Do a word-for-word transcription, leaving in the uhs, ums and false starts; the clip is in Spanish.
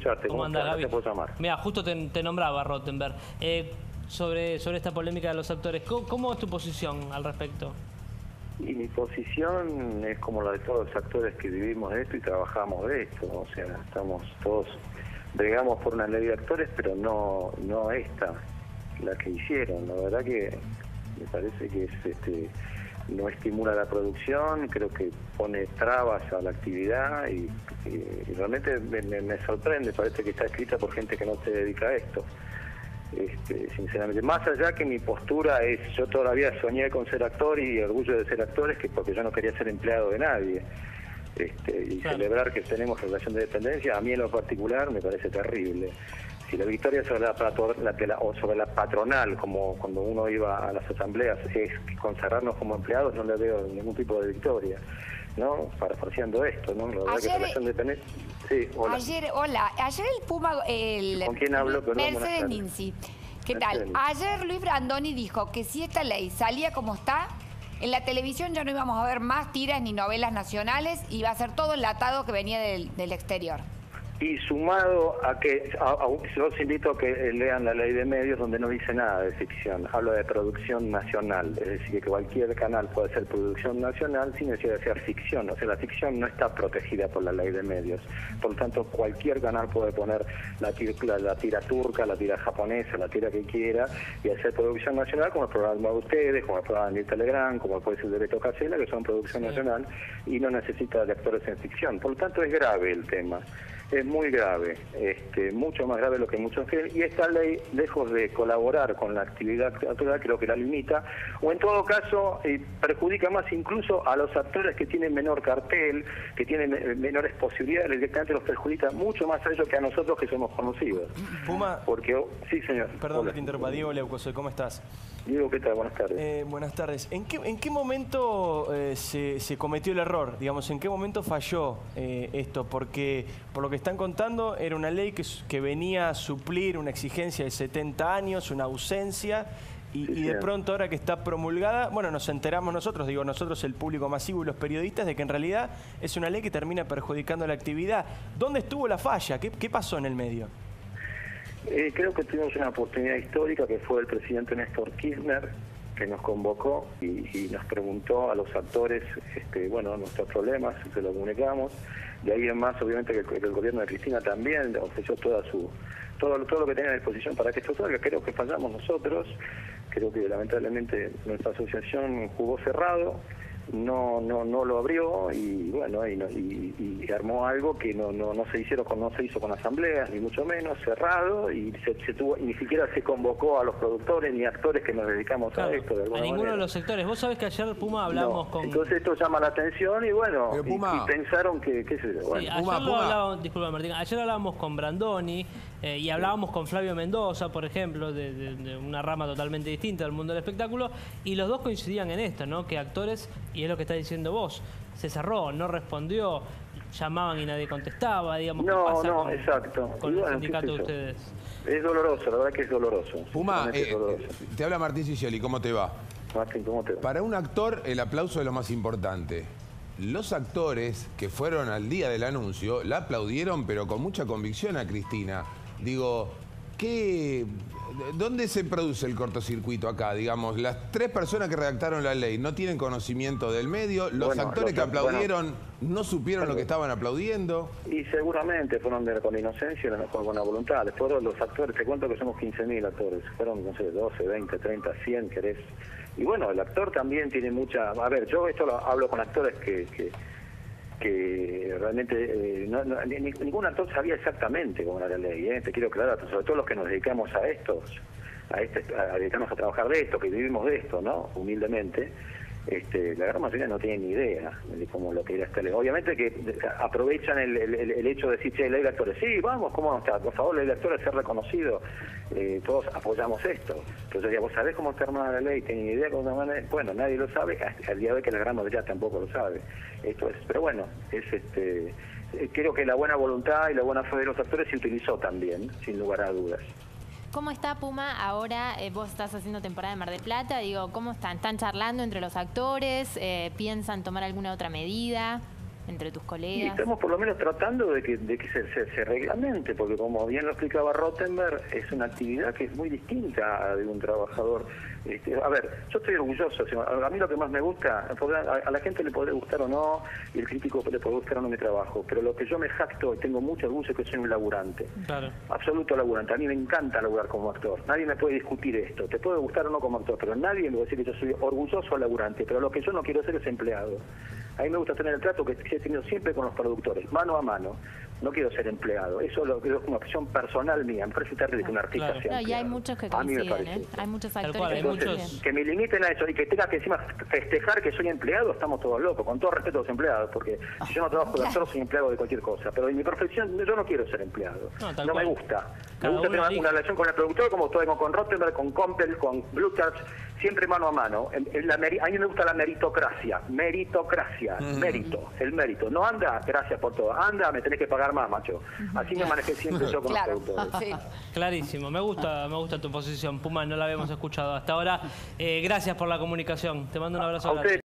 escucharte. ¿Cómo andás, Gaby? Te puedo llamar. Mira, justo te, te nombraba Rottenberg. Eh, sobre, sobre esta polémica de los actores, ¿cómo, ¿cómo es tu posición al respecto? Y mi posición es como la de todos los actores que vivimos de esto y trabajamos de esto. O sea, estamos todos, bregamos por una ley de actores, pero no, no esta, la que hicieron. La verdad que me parece que es, este, no estimula la producción, creo que pone trabas a la actividad y, y, y realmente me, me, me sorprende, parece que está escrita por gente que no se dedica a esto. Este, sinceramente, más allá que mi postura es, yo todavía soñé con ser actor y orgullo de ser actor, es que porque yo no quería ser empleado de nadie. Este, y claro, celebrar que tenemos relación de dependencia, a mí en lo particular me parece terrible. Si la victoria sobre la, la, o sobre la patronal, como cuando uno iba a las asambleas, es consagrarnos como empleados, no le veo ningún tipo de victoria, ¿no? Parafraseando esto, ¿no? La verdad ayer, que relación de dependencia... Sí, hola. Ayer, hola. Ayer el Puma... El, ¿Con quién hablo? Perdón, Mercedes Ninzi. ¿Qué tal? Ayer Luis Brandoni dijo que si esta ley salía como está, en la televisión ya no íbamos a ver más tiras ni novelas nacionales, iba a ser todo enlatado que venía del, del exterior. Y sumado a que, a, a, yo os invito a que lean la ley de medios donde no dice nada de ficción, habla de producción nacional, es decir, que cualquier canal puede ser producción nacional sin necesidad de ser ficción, o sea, la ficción no está protegida por la ley de medios, por lo tanto cualquier canal puede poner la tira, la, la tira turca, la tira japonesa, la tira que quiera y hacer producción nacional como el programa de ustedes, como el programa de Telegram, como puede ser el de Beto Casella, que son producción sí. nacional y no necesita de actores en ficción, por lo tanto es grave el tema. Es muy grave, este, mucho más grave de lo que muchos creen, y esta ley, lejos de colaborar con la actividad actoral, creo que la limita, o en todo caso eh, perjudica más incluso a los actores que tienen menor cartel, que tienen eh, menores posibilidades, directamente los perjudica mucho más a ellos que a nosotros que somos conocidos. Puma. Porque, oh, sí, señor. Perdón Hola. que te interrumpa, Diego Leucosoy, ¿cómo estás? Diego, ¿qué tal? Buenas tardes. Eh, buenas tardes. ¿En qué, en qué momento eh, se, se cometió el error? Digamos, ¿en qué momento falló eh, esto? Porque, por lo que están contando, era una ley que, que venía a suplir una exigencia de setenta años, una ausencia, y, sí, y de pronto ahora que está promulgada, bueno, nos enteramos nosotros, digo nosotros, el público masivo y los periodistas, de que en realidad es una ley que termina perjudicando la actividad. ¿Dónde estuvo la falla? ¿Qué, qué pasó en el medio? Eh, creo que tuvimos una oportunidad histórica que fue el presidente Néstor Kirchner, que nos convocó y, y nos preguntó a los actores, este, bueno, nuestros problemas, se los comunicamos. De ahí en más, obviamente, que el, el gobierno de Cristina también ofreció toda su, todo, todo lo que tenía a disposición para que esto salga. Creo que fallamos nosotros, creo que lamentablemente nuestra asociación jugó cerrado, no no no lo abrió y bueno y, y, y armó algo que no no no se hicieron con no se hizo con asambleas ni mucho menos, cerrado, y se, se tuvo y ni siquiera se convocó a los productores ni actores que nos dedicamos claro, a esto de alguna a ninguno manera. de los sectores. Vos sabés que ayer Puma hablamos no, con entonces esto llama la atención y bueno y, y pensaron que qué sé yo, bueno. Sí, ayer Puma, lo Puma. hablábamos, disculpa Martín, ayer hablábamos con Brandoni eh, y hablábamos con Flavio Mendoza, por ejemplo, de, de, de una rama totalmente distinta del mundo del espectáculo, y los dos coincidían en esto, ¿no? Que actores, y es lo que está diciendo vos, se cerró, no respondió, llamaban y nadie contestaba, digamos. No, ¿qué pasa no, con, exacto. con y el bueno, sindicato de es ustedes? Es doloroso, la verdad que es doloroso. Puma, eh, es doloroso. te habla Martín Sicioli, ¿cómo te va? Martín, ¿cómo te va? Para un actor, el aplauso es lo más importante. Los actores que fueron al día del anuncio la aplaudieron, pero con mucha convicción a Cristina. Digo, ¿qué, ¿dónde se produce el cortocircuito acá? Digamos, las tres personas que redactaron la ley no tienen conocimiento del medio, los bueno, actores los, que aplaudieron bueno, no supieron bueno, lo que estaban aplaudiendo. Y seguramente fueron de, con inocencia y con buena voluntad. Fueron los actores, te cuento que somos quince mil actores, fueron, no sé, doce, veinte, treinta, cien, querés. Y bueno, el actor también tiene mucha... A ver, yo esto lo hablo con actores que... que que realmente eh, no, no, ni, ningún actor sabía exactamente cómo era la ley, ¿eh? Te quiero aclarar, sobre todo los que nos dedicamos a estos, a, este, a dedicarnos a trabajar de esto, que vivimos de esto, ¿no? Humildemente, este, la gran mayoría no tiene ni idea de cómo lo que era esta ley. Obviamente que aprovechan el, el, el hecho de decir, che, ley de actores, sí, vamos, ¿cómo está? Por favor, ley de actores, ser reconocido, eh, todos apoyamos esto. Entonces, ya, ¿vos sabés cómo está armada la ley? ¿Tenés idea cómo está armada? Bueno, nadie lo sabe, hasta el día de hoy que la gran mayoría tampoco lo sabe. Esto es, pero bueno, es este, creo que la buena voluntad y la buena fe de los actores se utilizó también, sin lugar a dudas. ¿Cómo está Puma ahora? Eh, vos estás haciendo temporada de Mar del Plata, digo, ¿cómo están? ¿Están charlando entre los actores? Eh, ¿Piensan tomar alguna otra medida? entre tus Y colegas? estamos por lo menos tratando de que, de que se, se, se reglamente, porque como bien lo explicaba Rottenberg, es una actividad que es muy distinta a de un trabajador. Este, a ver, yo estoy orgulloso, o sea, a mí lo que más me gusta, a, a la gente le puede gustar o no, y el crítico le puede gustar o no mi trabajo, pero lo que yo me jacto y tengo mucho orgullo es que soy un laburante. Claro. Absoluto laburante. A mí me encanta laburar como actor. Nadie me puede discutir esto. Te puede gustar o no como actor, pero nadie me va a decir que yo soy orgulloso laburante. Pero lo que yo no quiero ser es empleado. A mí me gusta tener el trato que he tenido siempre con los productores, mano a mano. No quiero ser empleado. Eso es, lo, es una opción personal mía. Me parece terrible que un artista Claro. sea No, y hay empleado. muchos que A mí me coinciden, parece ¿eh? eso. Hay muchos Tal actores cual, que hay Entonces, coinciden. que me limiten a eso y que tenga que encima festejar que soy empleado, estamos todos locos, con todo respeto a los empleados, porque si yo no trabajo de actor, soy empleado de cualquier cosa. Pero en mi profesión, yo no quiero ser empleado. No, No, tal me cual. gusta. Me Cada gusta uno tener elige. una relación con el productor, como tengo con Rottenberg, con Compel, con Blue Touch, siempre mano a mano. En, en la meri- a mí me gusta la meritocracia. Meritocracia, mérito, el mérito. No anda, gracias por todo. Anda, me tenés que pagar más, macho. Así me manejé siempre yo con Claro, los productores. sí. Clarísimo, me gusta, me gusta tu posición, Puma, no la habíamos escuchado hasta ahora. Eh, gracias por la comunicación, te mando un abrazo A grande. ustedes